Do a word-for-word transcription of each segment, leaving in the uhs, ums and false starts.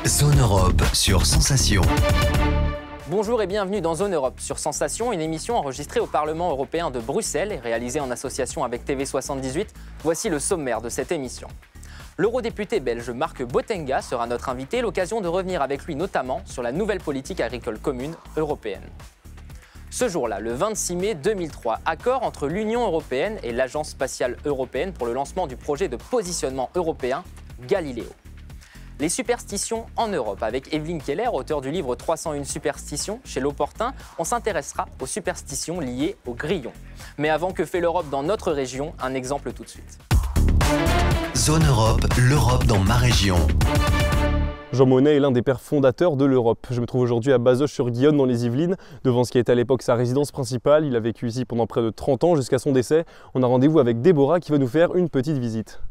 Zone Europe sur Sensation. Bonjour et bienvenue dans Zone Europe sur Sensation, une émission enregistrée au Parlement européen de Bruxelles et réalisée en association avec T V soixante-dix-huit. Voici le sommaire de cette émission. L'eurodéputé belge Marc Botenga sera notre invité, l'occasion de revenir avec lui notamment sur la nouvelle politique agricole commune européenne. Ce jour-là, le vingt-six mai deux mille trois, accord entre l'Union européenne et l'Agence spatiale européenne pour le lancement du projet de positionnement européen Galileo. Les superstitions en Europe. Avec Evelyne Keller, auteure du livre trois cent une superstitions chez L'Opportun, on s'intéressera aux superstitions liées aux grillons. Mais avant, que fait l'Europe dans notre région? Un exemple tout de suite. Zone Europe, l'Europe dans ma région. Jean Monnet est l'un des pères fondateurs de l'Europe. Je me trouve aujourd'hui à Bazoches-sur-Guyonne dans les Yvelines, devant ce qui était à l'époque sa résidence principale. Il a vécu ici pendant près de trente ans jusqu'à son décès. On a rendez-vous avec Déborah qui va nous faire une petite visite.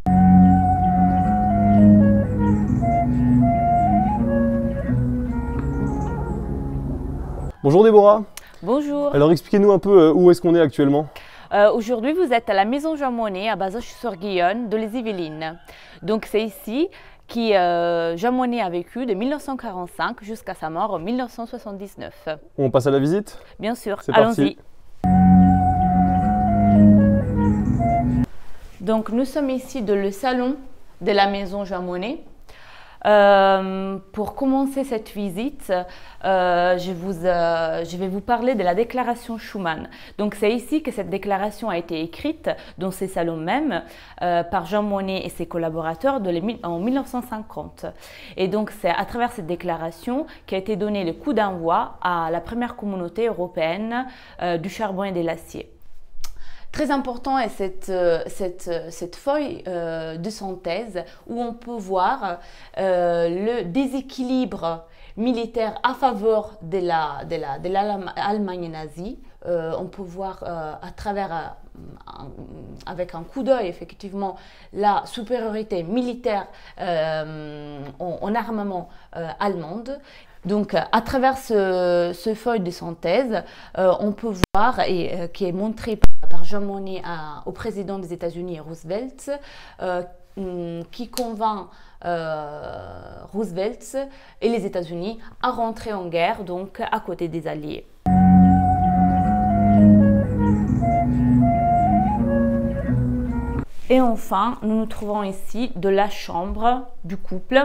Bonjour Déborah. Bonjour. Alors expliquez-nous un peu où est-ce qu'on est actuellement. Euh, Aujourd'hui, vous êtes à la maison Jean Monnet à Bazoches-sur-Guyonne, de les Yvelines. Donc c'est ici que euh, Jean Monnet a vécu de mille neuf cent quarante-cinq jusqu'à sa mort en mille neuf cent soixante-dix-neuf. On passe à la visite? Bien sûr, c'est allons-y. Donc nous sommes ici dans le salon de la maison Jean Monnet. Euh, pour commencer cette visite, euh, je, vous, euh, je vais vous parler de la déclaration Schuman. Donc c'est ici que cette déclaration a été écrite, dans ces salons même, euh, par Jean Monnet et ses collaborateurs de les, en mille neuf cent cinquante. Et donc c'est à travers cette déclaration qu'a été donné le coup d'envoi à la première communauté européenne euh, du charbon et de l'acier. Très important est cette, cette, cette feuille euh, de synthèse où on peut voir euh, le déséquilibre militaire à faveur de la, de la, de l'Allemagne nazie. Euh, on peut voir euh, à travers, euh, un, avec un coup d'œil effectivement, la supériorité militaire euh, en, en armement euh, allemande. Donc, à travers ce, ce feuille de synthèse, euh, on peut voir, et euh, qui est montré par, par Jean Monnet à, au président des États-Unis, Roosevelt, euh, qui convainc euh, Roosevelt et les États-Unis à rentrer en guerre, donc à côté des Alliés. Et enfin, nous nous trouvons ici de la chambre du couple.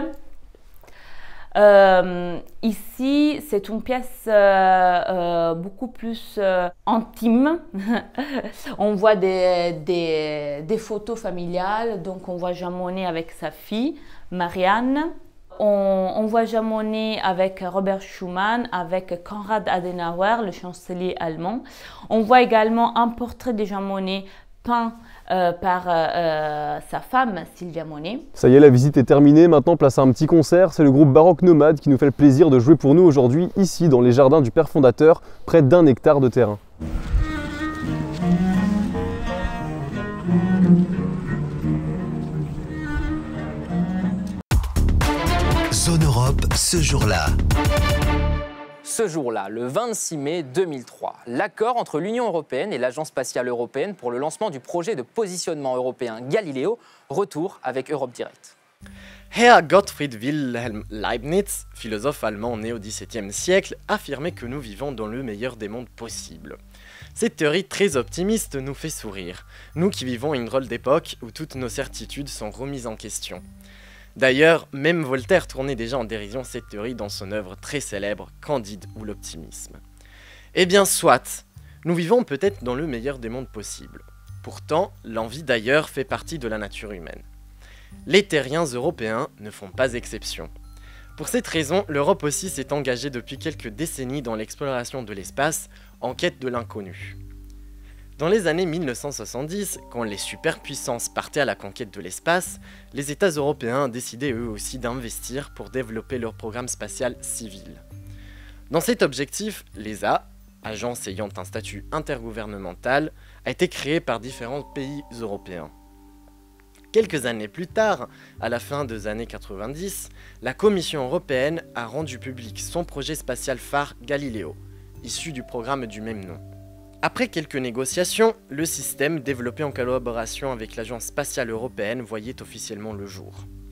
Euh, ici, c'est une pièce euh, euh, beaucoup plus euh, intime. On voit des, des, des photos familiales. Donc, on voit Jean Monnet avec sa fille, Marianne. On, on voit Jean Monnet avec Robert Schuman, avec Konrad Adenauer, le chancelier allemand. On voit également un portrait de Jean Monnet peint Euh, par euh, sa femme Sylvia Monnet. Ça y est, la visite est terminée. Maintenant, place à un petit concert. C'est le groupe Baroque Nomade qui nous fait le plaisir de jouer pour nous aujourd'hui, ici, dans les jardins du père fondateur, près d'un hectare de terrain. Zone Europe, ce jour-là. Ce jour-là, le vingt-six mai deux mille trois, l'accord entre l'Union européenne et l'Agence spatiale européenne pour le lancement du projet de positionnement européen Galileo, retour avec Europe Direct. Herr Gottfried Wilhelm Leibniz, philosophe allemand né au dix-septième siècle, affirmait que nous vivons dans le meilleur des mondes possibles. Cette théorie très optimiste nous fait sourire, nous qui vivons une drôle d'époque où toutes nos certitudes sont remises en question. D'ailleurs, même Voltaire tournait déjà en dérision cette théorie dans son œuvre très célèbre, Candide ou l'optimisme. Eh bien soit, nous vivons peut-être dans le meilleur des mondes possibles. Pourtant, l'envie d'ailleurs fait partie de la nature humaine. Les terriens européens ne font pas exception. Pour cette raison, l'Europe aussi s'est engagée depuis quelques décennies dans l'exploration de l'espace, en quête de l'inconnu. Dans les années mille neuf cent soixante-dix, quand les superpuissances partaient à la conquête de l'espace, les États européens décidaient eux aussi d'investir pour développer leur programme spatial civil. Dans cet objectif, l'E S A, agence ayant un statut intergouvernemental, a été créée par différents pays européens. Quelques années plus tard, à la fin des années quatre-vingt-dix, la Commission européenne a rendu public son projet spatial phare Galileo, issu du programme du même nom. Après quelques négociations, le système, développé en collaboration avec l'Agence spatiale européenne, voyait officiellement le jour.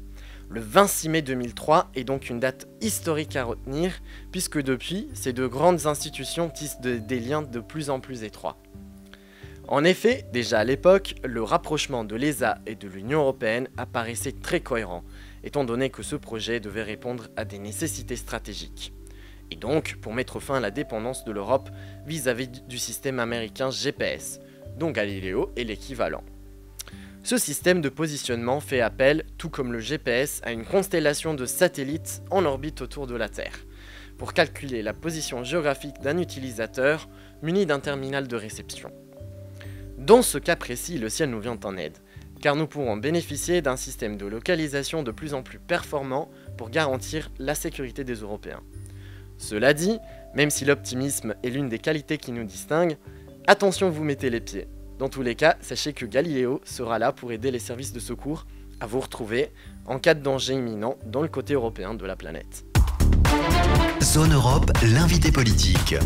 Le vingt-six mai deux mille trois est donc une date historique à retenir, puisque depuis, ces deux grandes institutions tissent de, des liens de plus en plus étroits. En effet, déjà à l'époque, le rapprochement de l'E S A et de l'Union européenne apparaissait très cohérent, étant donné que ce projet devait répondre à des nécessités stratégiques. Et donc, pour mettre fin à la dépendance de l'Europe vis-à-vis du système américain G P S, dont Galileo est l'équivalent. Ce système de positionnement fait appel, tout comme le G P S, à une constellation de satellites en orbite autour de la Terre, pour calculer la position géographique d'un utilisateur muni d'un terminal de réception. Dans ce cas précis, le ciel nous vient en aide, car nous pourrons bénéficier d'un système de localisation de plus en plus performant pour garantir la sécurité des Européens. Cela dit, même si l'optimisme est l'une des qualités qui nous distinguent, attention où vous mettez les pieds. Dans tous les cas, sachez que Galileo sera là pour aider les services de secours à vous retrouver en cas de danger imminent dans le côté européen de la planète. Zone Europe, l'invité politique.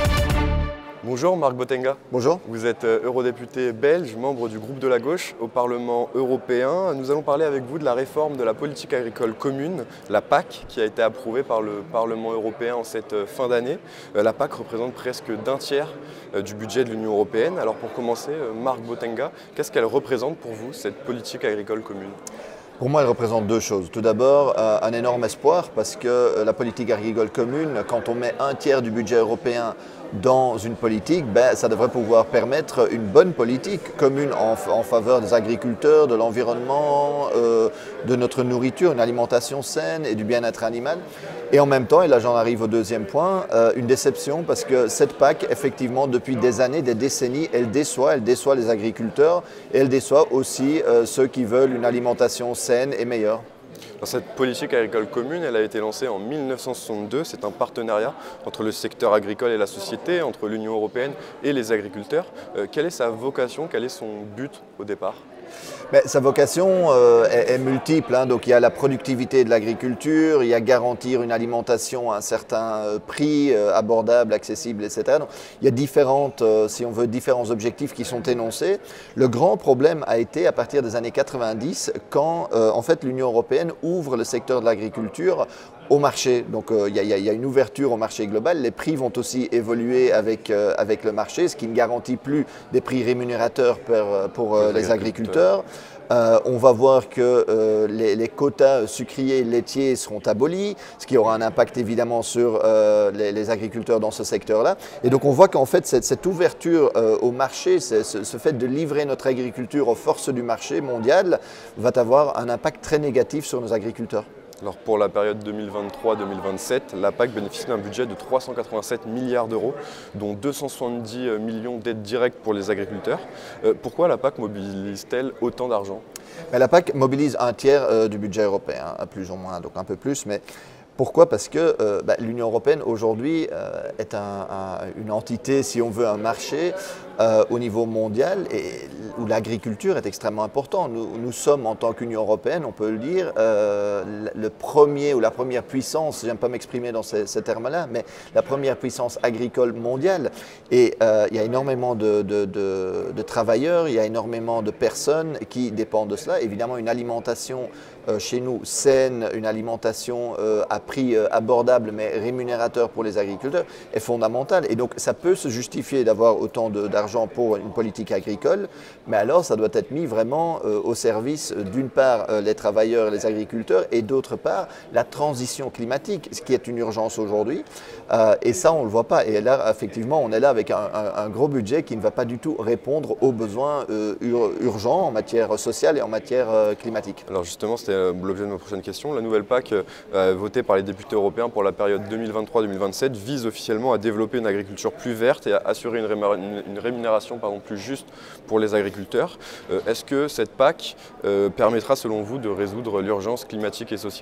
Bonjour Marc Botenga. Bonjour. Vous êtes eurodéputé belge, membre du groupe de la gauche au Parlement européen. Nous allons parler avec vous de la réforme de la politique agricole commune, la P A C, qui a été approuvée par le Parlement européen en cette fin d'année. La P A C représente presque d'un tiers du budget de l'Union européenne. Alors pour commencer, Marc Botenga, qu'est-ce qu'elle représente pour vous, cette politique agricole commune ? Pour moi, elle représente deux choses. Tout d'abord, euh, un énorme espoir parce que euh, la politique agricole commune, quand on met un tiers du budget européen dans une politique, ben, ça devrait pouvoir permettre une bonne politique commune en, en faveur des agriculteurs, de l'environnement, euh, de notre nourriture, une alimentation saine et du bien-être animal. Et en même temps, et là j'en arrive au deuxième point, euh, une déception parce que cette P A C, effectivement, depuis des années, des décennies, elle déçoit, elle déçoit les agriculteurs et elle déçoit aussi euh, ceux qui veulent une alimentation saine et meilleure. Alors, cette politique agricole commune, elle a été lancée en mille neuf cent soixante-deux. C'est un partenariat entre le secteur agricole et la société, entre l'Union européenne et les agriculteurs. Euh, quelle est sa vocation, quel est son but au départ ? Mais sa vocation euh, est, est multiple, hein. Donc il y a la productivité de l'agriculture, il y a garantir une alimentation à un certain euh, prix, euh, abordable, accessible, et cetera. Donc, il y a différentes, euh, si on veut, différents objectifs qui sont énoncés. Le grand problème a été à partir des années quatre-vingt-dix, quand euh, en fait l'Union européenne ouvre le secteur de l'agriculture au marché. Donc il euh, y, y, y a une ouverture au marché global. Les prix vont aussi évoluer avec, euh, avec le marché, ce qui ne garantit plus des prix rémunérateurs pour, pour euh, les agriculteurs. Euh, on va voir que euh, les, les quotas sucriers et laitiers seront abolis, ce qui aura un impact évidemment sur euh, les, les agriculteurs dans ce secteur-là. Et donc on voit qu'en fait cette, cette ouverture euh, au marché, ce, ce fait de livrer notre agriculture aux forces du marché mondial, va avoir un impact très négatif sur nos agriculteurs. Alors pour la période deux mille vingt-trois deux mille vingt-sept, la P A C bénéficie d'un budget de trois cent quatre-vingt-sept milliards d'euros, dont deux cent soixante-dix millions d'aides directes pour les agriculteurs. Euh, pourquoi la P A C mobilise-t-elle autant d'argent ? La P A C mobilise un tiers euh, du budget européen, hein, plus ou moins, donc un peu plus, mais pourquoi ? Parce que euh, bah, l'Union européenne aujourd'hui euh, est un, un, une entité, si on veut, un marché euh, au niveau mondial et où l'agriculture est extrêmement importante. Nous, nous sommes, en tant qu'Union européenne, on peut le dire, euh, le premier ou la première puissance, j'aime pas m'exprimer dans ces, ces termes-là, mais la première puissance agricole mondiale. Et euh, il y a énormément de, de, de, de travailleurs, il y a énormément de personnes qui dépendent de cela. Évidemment, une alimentation euh, chez nous saine, une alimentation euh, à prix euh, abordable mais rémunérateur pour les agriculteurs est fondamentale. Et donc ça peut se justifier d'avoir autant d'argent pour une politique agricole, mais alors ça doit être mis vraiment euh, au service euh, d'une part euh, les travailleurs et les agriculteurs et d'autre part la transition climatique, ce qui est une urgence aujourd'hui. Euh, et ça on ne le voit pas. Et là effectivement on est là avec un, un, un gros budget qui ne va pas du tout répondre aux besoins euh, ur urgents en matière sociale et en matière euh, climatique. Alors justement c'était l'objet de ma prochaine question. La nouvelle P A C euh, votée par les députés européens pour la période deux mille vingt-trois deux mille vingt-sept vise officiellement à développer une agriculture plus verte et à assurer une, rémunération, une rémunération pardon, plus juste pour les agriculteurs. Euh, Est-ce que cette P A C euh, permettra selon vous de résoudre l'urgence climatique et sociale ?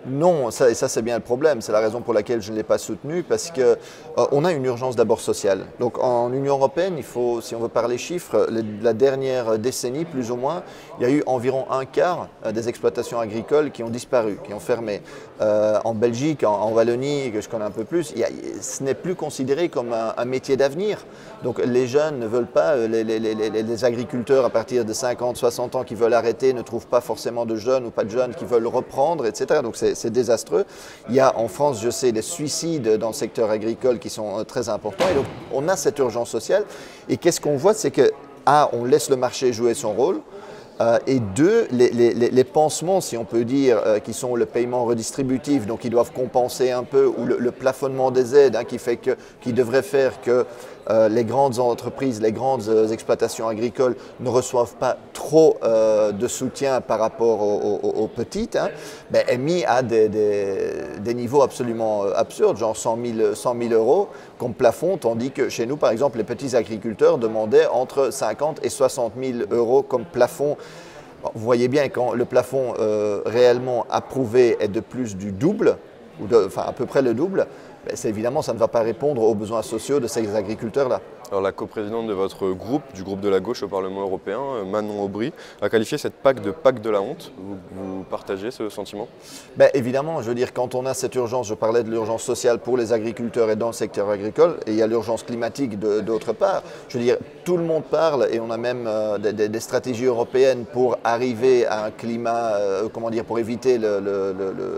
Non, ça, et ça c'est bien le problème, c'est la raison pour laquelle je ne l'ai pas soutenu, parce qu'on euh, a une urgence d'abord sociale. Donc en Union européenne, il faut, si on veut parler chiffres, les, la dernière décennie plus ou moins, il y a eu environ un quart des exploitations agricoles qui ont disparu, qui ont fermé. Euh, en Belgique, en, en Wallonie, que je connais un peu plus, il y a, ce n'est plus considéré comme un, un métier d'avenir. Donc les jeunes ne veulent pas, les, les, les, les agriculteurs à partir de cinquante, soixante ans qui veulent arrêter ne trouvent pas forcément de jeunes ou pas de jeunes qui veulent reprendre, et cetera. Donc c'est désastreux. Il y a en France, je sais, des suicides dans le secteur agricole qui sont très importants. Et donc on a cette urgence sociale. Et qu'est-ce qu'on voit, c'est que, A, on laisse le marché jouer son rôle. Euh, et deux, les, les, les pansements, si on peut dire, euh, qui sont le paiement redistributif, donc ils doivent compenser un peu, ou le, le plafonnement des aides, hein, qui, fait que, qui devrait faire que euh, les grandes entreprises, les grandes euh, exploitations agricoles ne reçoivent pas trop euh, de soutien par rapport aux, aux, aux petites, hein, ben, est mis à des, des, des niveaux absolument absurdes, genre cent mille euros comme plafond, tandis que chez nous, par exemple, les petits agriculteurs demandaient entre cinquante et soixante mille euros comme plafond. Vous voyez bien, quand le plafond euh, réellement approuvé est de plus du double, ou de, enfin à peu près le double, ben c'est évidemment ça ne va pas répondre aux besoins sociaux de ces agriculteurs-là. Alors la coprésidente de votre groupe, du groupe de la gauche au Parlement européen, Manon Aubry, a qualifié cette P A C de P A C de la honte. Vous, vous partagez ce sentiment? Ben évidemment, je veux dire, quand on a cette urgence, je parlais de l'urgence sociale pour les agriculteurs et dans le secteur agricole, et il y a l'urgence climatique d'autre part. Je veux dire, tout le monde parle, et on a même euh, des, des stratégies européennes pour arriver à un climat, euh, comment dire, pour éviter le, le, le, le,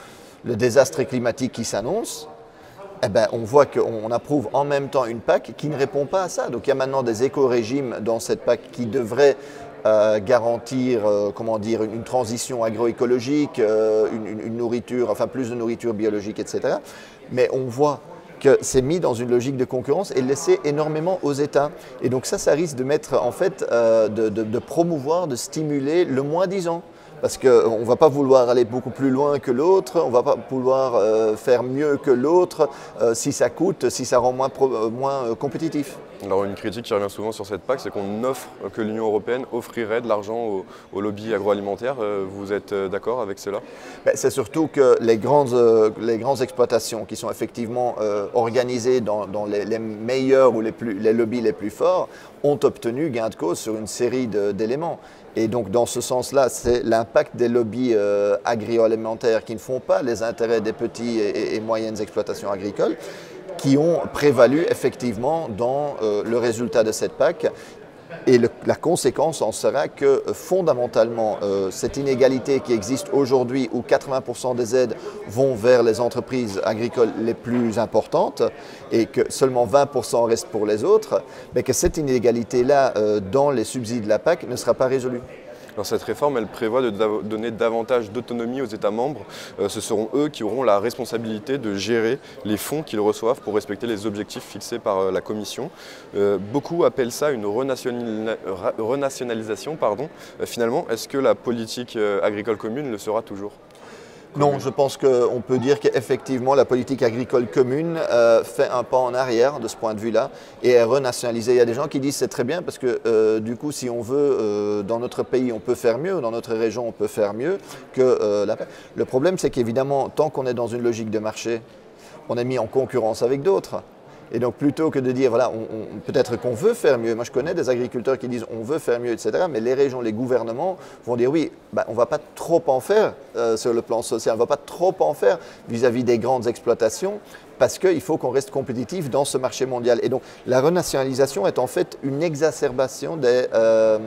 le désastre climatique qui s'annonce. Eh ben, on voit qu'on approuve en même temps une P A C qui ne répond pas à ça. Donc il y a maintenant des éco-régimes dans cette P A C qui devraient euh, garantir euh, comment dire, une, une transition agroécologique, euh, une, une nourriture, enfin plus de nourriture biologique, et cetera. Mais on voit que c'est mis dans une logique de concurrence et laissé énormément aux États. Et donc ça, ça risque de mettre, en fait, euh, de, de, de promouvoir, de stimuler le moins-disant. Parce qu'on ne va pas vouloir aller beaucoup plus loin que l'autre, on ne va pas vouloir euh, faire mieux que l'autre euh, si ça coûte, si ça rend moins, pro, euh, moins euh, compétitif. Alors une critique qui revient souvent sur cette P A C, c'est qu'on offre, que l'Union européenne offrirait de l'argent au, au lobby agroalimentaire. Euh, vous êtes d'accord avec cela? Ben, c'est surtout que les grandes, euh, les grandes exploitations qui sont effectivement euh, organisées dans, dans les, les meilleurs ou les, plus, les lobbies les plus forts ont obtenu gain de cause sur une série d'éléments. Et donc dans ce sens-là, c'est l'impact des lobbies euh, agroalimentaires qui ne font pas les intérêts des petites et, et moyennes exploitations agricoles qui ont prévalu effectivement dans euh, le résultat de cette P A C. Et le, la conséquence en sera que fondamentalement, euh, cette inégalité qui existe aujourd'hui où quatre-vingts pour cent des aides vont vers les entreprises agricoles les plus importantes et que seulement vingt pour cent restent pour les autres, mais que cette inégalité-là euh, dans les subsides de la P A C ne sera pas résolue. Alors cette réforme, elle prévoit de donner davantage d'autonomie aux États membres. Euh, ce seront eux qui auront la responsabilité de gérer les fonds qu'ils reçoivent pour respecter les objectifs fixés par euh, la Commission. Euh, beaucoup appellent ça une renationalis renationalisation. Pardon. Euh, finalement, est-ce que la politique euh, agricole commune le sera toujours ? Non, je pense qu'on peut dire qu'effectivement la politique agricole commune euh, fait un pas en arrière de ce point de vue-là et est renationalisée. Il y a des gens qui disent c'est très bien parce que euh, du coup si on veut, euh, dans notre pays on peut faire mieux, dans notre région on peut faire mieux que euh, la... Le problème c'est qu'évidemment tant qu'on est dans une logique de marché, on est mis en concurrence avec d'autres. Et donc plutôt que de dire, voilà, on, on, peut-être qu'on veut faire mieux, moi je connais des agriculteurs qui disent on veut faire mieux, et cetera, mais les régions, les gouvernements vont dire oui, bah, on ne va pas trop en faire euh, sur le plan social, on ne va pas trop en faire vis-à-vis des grandes exploitations, parce qu'il faut qu'on reste compétitif dans ce marché mondial. Et donc la renationalisation est en fait une exacerbation des, euh,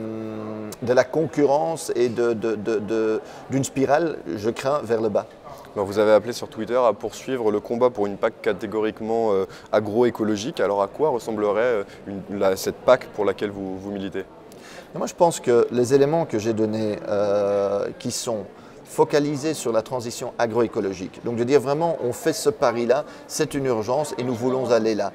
de la concurrence et d'une de, de, de, de, spirale, je crains, vers le bas. Alors vous avez appelé sur Twitter à poursuivre le combat pour une P A C catégoriquement euh, agroécologique. Alors à quoi ressemblerait une, la, cette P A C pour laquelle vous, vous militez? Moi je pense que les éléments que j'ai donnés euh, qui sont focalisés sur la transition agroécologique, donc de dire vraiment on fait ce pari-là, c'est une urgence et nous voulons aller là.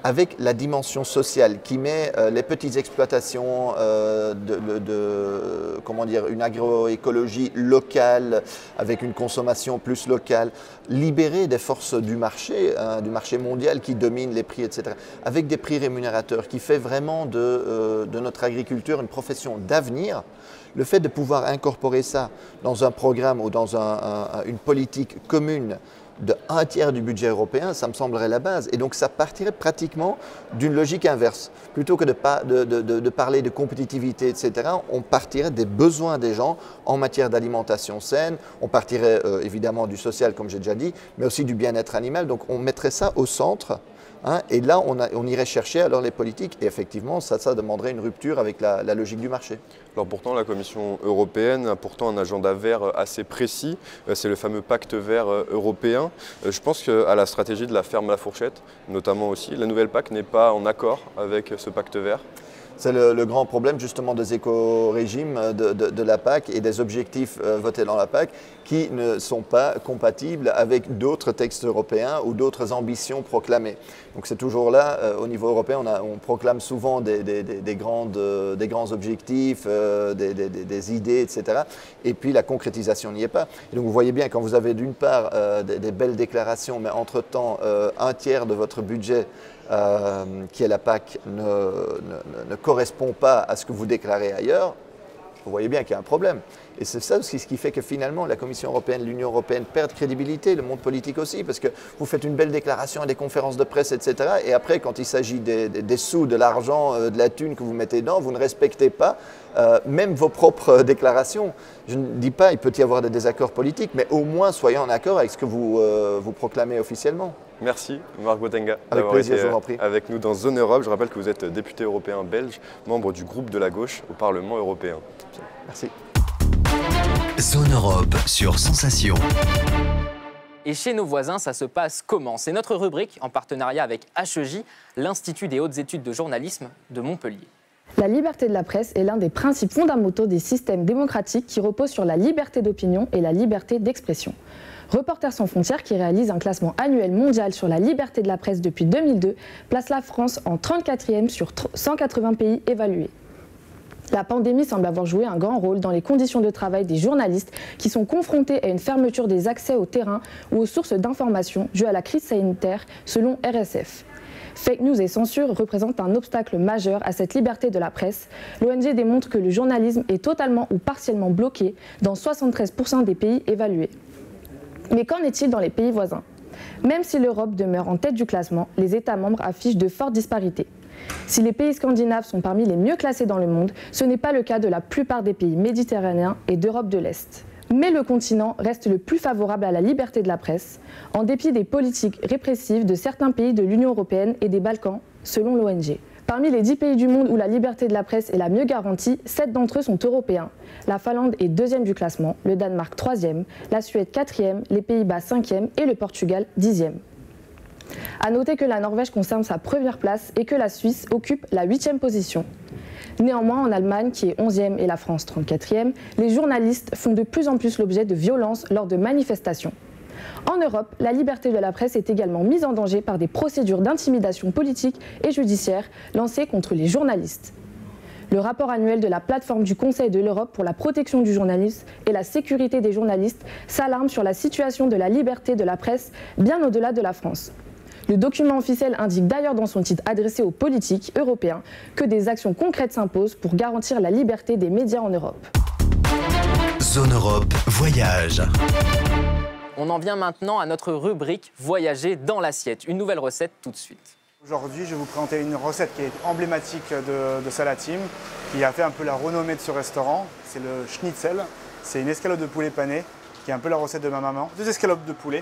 avec la dimension sociale qui met euh, les petites exploitations euh, de, de, de, comment dire, une agroécologie locale avec une consommation plus locale, libérée des forces du marché, hein, du marché mondial qui domine les prix, et cetera, avec des prix rémunérateurs, qui fait vraiment de, euh, de notre agriculture une profession d'avenir. Le fait de pouvoir incorporer ça dans un programme ou dans un, un, une politique commune de un tiers du budget européen, ça me semblerait la base. Et donc ça partirait pratiquement d'une logique inverse. Plutôt que de, de, de, de parler de compétitivité, et cetera, on partirait des besoins des gens en matière d'alimentation saine, on partirait euh, évidemment du social, comme j'ai déjà dit, mais aussi du bien-être animal. Donc on mettrait ça au centre. Hein, et là, on, a, on irait chercher alors les politiques, et effectivement, ça, ça demanderait une rupture avec la, la logique du marché. Alors pourtant, la Commission européenne a pourtant un agenda vert assez précis, c'est le fameux pacte vert européen. Je pense qu'à la stratégie de la ferme à la fourchette, notamment aussi, la nouvelle P A C n'est pas en accord avec ce pacte vert. C'est le, le grand problème justement des éco-régimes de, de, de la P A C et des objectifs euh, votés dans la P A C qui ne sont pas compatibles avec d'autres textes européens ou d'autres ambitions proclamées. Donc c'est toujours là, euh, au niveau européen, on, a, on proclame souvent des, des, des, des, grandes, euh, des grands objectifs, euh, des, des, des idées, et cetera. Et puis la concrétisation n'y est pas. Et donc vous voyez bien, quand vous avez d'une part euh, des, des belles déclarations, mais entre-temps euh, un tiers de votre budget Euh, qui est la P A C ne, ne, ne correspond pas à ce que vous déclarez ailleurs, vous voyez bien qu'il y a un problème. Et c'est ça aussi ce qui fait que finalement la Commission européenne, l'Union européenne perdent crédibilité, le monde politique aussi, parce que vous faites une belle déclaration à des conférences de presse, et cetera. Et après, quand il s'agit des, des, des sous, de l'argent, euh, de la thune que vous mettez dedans, vous ne respectez pas euh, même vos propres déclarations. Je ne dis pas qu'il peut y avoir des désaccords politiques, mais au moins soyez en accord avec ce que vous, euh, vous proclamez officiellement. Merci Marc Botenga d'avoir été je vous en prie. avec nous dans Zone Europe. Je rappelle que vous êtes député européen belge, membre du groupe de la gauche au Parlement européen. Merci. Zone Europe sur Sensation. Et chez nos voisins, ça se passe comment? C'est notre rubrique en partenariat avec H E J, l'Institut des hautes études de journalisme de Montpellier. La liberté de la presse est l'un des principes fondamentaux des systèmes démocratiques qui reposent sur la liberté d'opinion et la liberté d'expression. Reporters sans frontières, qui réalise un classement annuel mondial sur la liberté de la presse depuis deux mille deux, place la France en trente-quatrième sur cent quatre-vingts pays évalués. La pandémie semble avoir joué un grand rôle dans les conditions de travail des journalistes qui sont confrontés à une fermeture des accès au terrain ou aux sources d'information dues à la crise sanitaire, selon R S F. Fake news et censure représentent un obstacle majeur à cette liberté de la presse. L'O N G démontre que le journalisme est totalement ou partiellement bloqué dans soixante-treize pour cent des pays évalués. Mais qu'en est-il dans les pays voisins? Même si l'Europe demeure en tête du classement, les États membres affichent de fortes disparités. Si les pays scandinaves sont parmi les mieux classés dans le monde, ce n'est pas le cas de la plupart des pays méditerranéens et d'Europe de l'Est. Mais le continent reste le plus favorable à la liberté de la presse, en dépit des politiques répressives de certains pays de l'Union européenne et des Balkans, selon l'O N G. Parmi les dix pays du monde où la liberté de la presse est la mieux garantie, sept d'entre eux sont européens. La Finlande est deuxième du classement, le Danemark troisième, la Suède quatrième, les Pays-Bas cinquième et le Portugal dixième. A noter que la Norvège conserve sa première place et que la Suisse occupe la huitième position. Néanmoins, en Allemagne, qui est onzième et la France trente-quatrième, les journalistes font de plus en plus l'objet de violences lors de manifestations. En Europe, la liberté de la presse est également mise en danger par des procédures d'intimidation politique et judiciaire lancées contre les journalistes. Le rapport annuel de la plateforme du Conseil de l'Europe pour la protection du journalisme et la sécurité des journalistes s'alarme sur la situation de la liberté de la presse bien au-delà de la France. Le document officiel indique d'ailleurs dans son titre adressé aux politiques européens que des actions concrètes s'imposent pour garantir la liberté des médias en Europe. Zone Europe Voyage. On en vient maintenant à notre rubrique Voyager dans l'assiette. Une nouvelle recette tout de suite. Aujourd'hui, je vais vous présenter une recette qui est emblématique de, de Salatim, qui a fait un peu la renommée de ce restaurant. C'est le schnitzel. C'est une escalope de poulet pané, qui est un peu la recette de ma maman. Deux escalopes de poulet.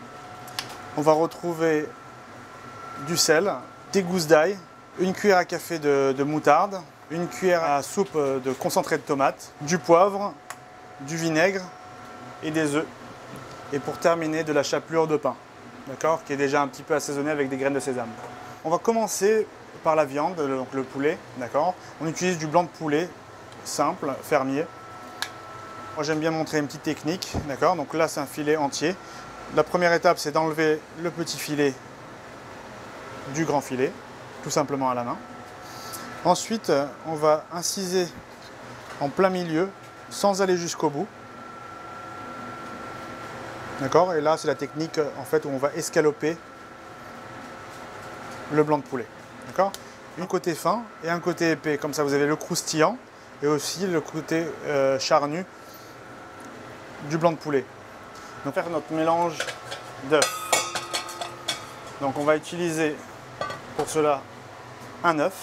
On va retrouver du sel, des gousses d'ail, une cuillère à café de, de moutarde, une cuillère à soupe de concentré de tomate, du poivre, du vinaigre et des œufs. Et pour terminer, de la chapelure de pain, d'accord, qui est déjà un petit peu assaisonnée avec des graines de sésame. On va commencer par la viande, donc le poulet, d'accord. On utilise du blanc de poulet simple, fermier. Moi, j'aime bien montrer une petite technique, d'accord. Donc là, c'est un filet entier. La première étape, c'est d'enlever le petit filet du grand filet. tout simplement à la main. Ensuite, on va inciser en plein milieu sans aller jusqu'au bout. D'accord? Et là, c'est la technique en fait où on va escaloper le blanc de poulet. D'accord? Un côté fin et un côté épais. Comme ça, vous avez le croustillant et aussi le côté euh, charnu du blanc de poulet. Donc, faire notre mélange d'œufs. Donc, on va utiliser pour cela un œuf.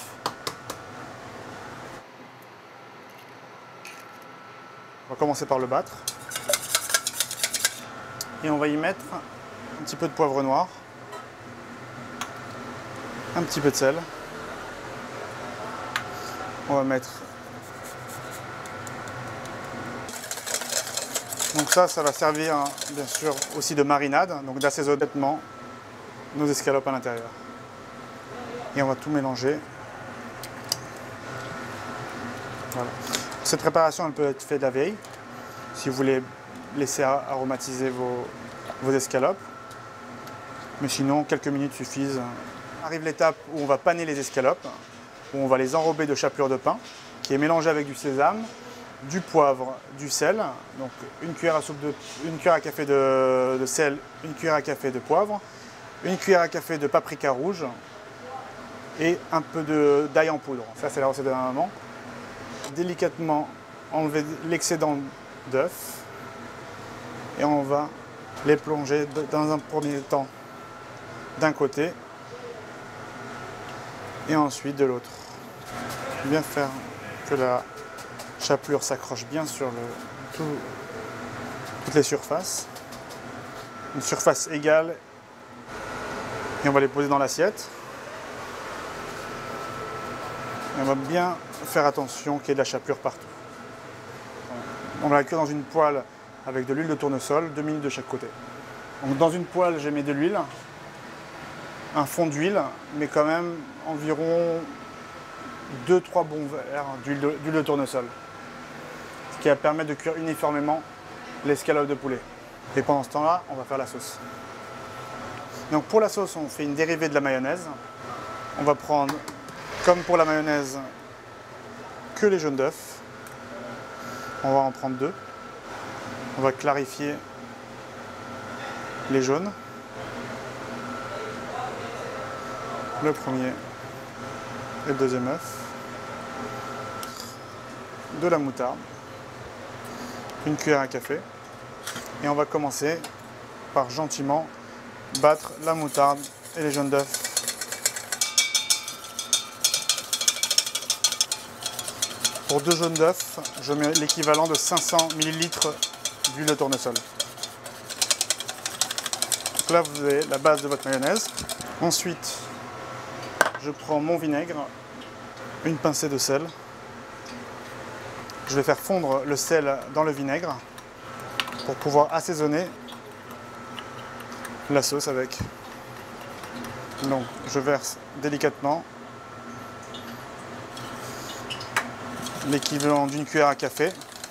On va commencer par le battre. Et on va y mettre un petit peu de poivre noir, un petit peu de sel. On va mettre... Donc ça, ça va servir hein, bien sûr aussi de marinade, donc d'assaisonnement nos escalopes à l'intérieur. Et on va tout mélanger. Voilà. Cette préparation, elle peut être faite la veille, si vous voulez laisser aromatiser vos, vos escalopes. Mais sinon, quelques minutes suffisent. Arrive l'étape où on va paner les escalopes, où on va les enrober de chapelure de pain, qui est mélangée avec du sésame, du poivre, du sel, donc une cuillère à, soupe de, une cuillère à café de, de sel, une cuillère à café de poivre, une cuillère à café de paprika rouge et un peu d'ail en poudre. Ça, c'est la recette de ma maman. Délicatement enlever l'excédent d'œuf et on va les plonger dans un premier temps d'un côté et ensuite de l'autre. Bien faire que la chapelure s'accroche bien sur le, tout, toutes les surfaces. Une surface égale et on va les poser dans l'assiette. Et on va bien faire attention qu'il y ait de la chapelure partout. On va la cuire dans une poêle avec de l'huile de tournesol, deux minutes de chaque côté. Donc dans une poêle, j'ai mis de l'huile, un fond d'huile, mais quand même environ deux trois bons verres d'huile de, de tournesol. Ce qui va permettre de cuire uniformément l'escalope de poulet. Et pendant ce temps-là, on va faire la sauce. Donc pour la sauce, on fait une dérivée de la mayonnaise. On va prendre, comme pour la mayonnaise, que les jaunes d'œufs. On va en prendre deux. On va clarifier les jaunes. Le premier et le deuxième œuf. De la moutarde. Une cuillère à café. Et on va commencer par gentiment battre la moutarde et les jaunes d'œufs. Pour deux jaunes d'œufs, je mets l'équivalent de cinq cents millilitres d'huile de tournesol. Donc là, vous avez la base de votre mayonnaise. Ensuite, je prends mon vinaigre, une pincée de sel. Je vais faire fondre le sel dans le vinaigre pour pouvoir assaisonner la sauce avec. Donc, je verse délicatement l'équivalent d'une cuillère à café.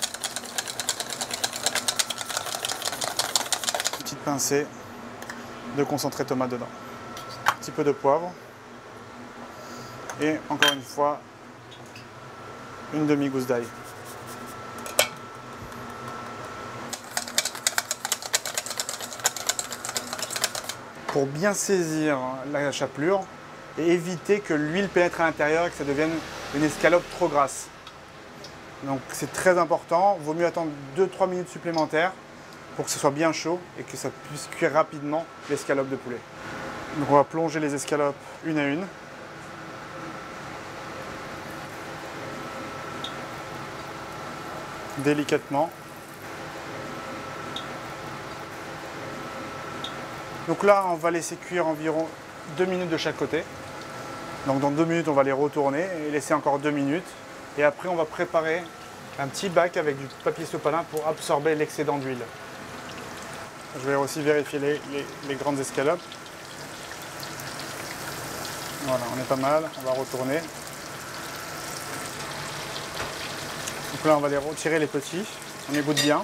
Une petite pincée de concentré tomate dedans. Un petit peu de poivre. Et encore une fois, une demi-gousse d'ail. Pour bien saisir la chapelure et éviter que l'huile pénètre à l'intérieur et que ça devienne une escalope trop grasse. Donc c'est très important, il vaut mieux attendre deux trois minutes supplémentaires pour que ce soit bien chaud et que ça puisse cuire rapidement l'escalope de poulet. Donc on va plonger les escalopes une à une. Délicatement. Donc là, on va laisser cuire environ deux minutes de chaque côté. Donc dans deux minutes, on va les retourner et laisser encore deux minutes. Et après, on va préparer un petit bac avec du papier sopalin pour absorber l'excédent d'huile. Je vais aussi vérifier les, les, les grandes escalopes. Voilà, on est pas mal. On va retourner. Donc là, on va les retirer les petits. On égoutte bien.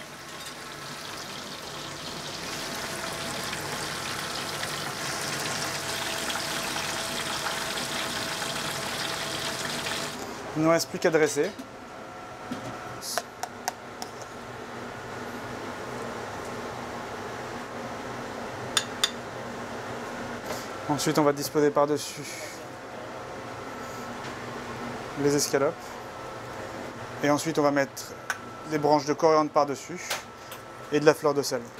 Il ne nous reste plus qu'à dresser. Ensuite, on va disposer par-dessus les escalopes. Et ensuite, on va mettre des branches de coriandre par-dessus et de la fleur de sel.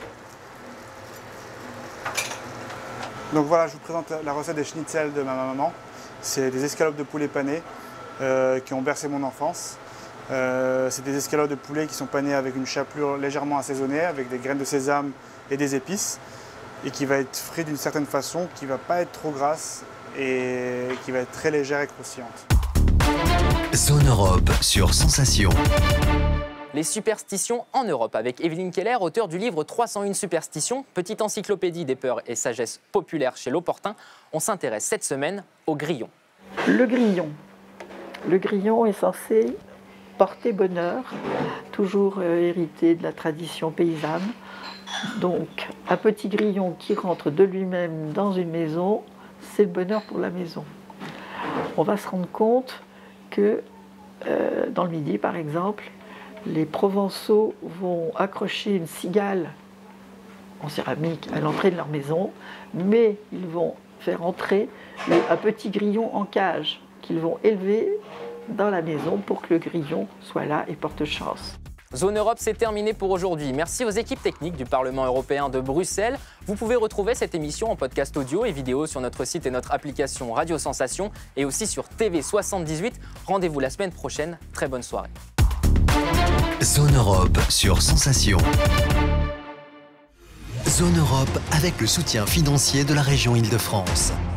Donc voilà, je vous présente la recette des schnitzels de ma maman. C'est des escalopes de poulet panées euh, qui ont bercé mon enfance. Euh, c'est des escalopes de poulet qui sont panées avec une chapelure légèrement assaisonnée, avec des graines de sésame et des épices, et qui va être frit d'une certaine façon, qui ne va pas être trop grasse et qui va être très légère et croustillante. Zone Europe sur Sensation. Les superstitions en Europe avec Evelyne Keller, auteure du livre trois cent une superstitions, petite encyclopédie des peurs et sagesse populaire chez L'Opportun. On s'intéresse cette semaine au grillon. Le grillon. Le grillon est censé porter bonheur, toujours euh, hérité de la tradition paysanne. Donc, un petit grillon qui rentre de lui-même dans une maison, c'est le bonheur pour la maison. On va se rendre compte que euh, dans le Midi, par exemple, les Provençaux vont accrocher une cigale en céramique à l'entrée de leur maison, mais ils vont faire entrer un petit grillon en cage qu'ils vont élever dans la maison pour que le grillon soit là et porte chance. Zone Europe, c'est terminé pour aujourd'hui. Merci aux équipes techniques du Parlement européen de Bruxelles. Vous pouvez retrouver cette émission en podcast audio et vidéo sur notre site et notre application Radio Sensation et aussi sur T V soixante-dix-huit. Rendez-vous la semaine prochaine. Très bonne soirée. Zone Europe sur Sensation. Zone Europe avec le soutien financier de la région Île-de-France.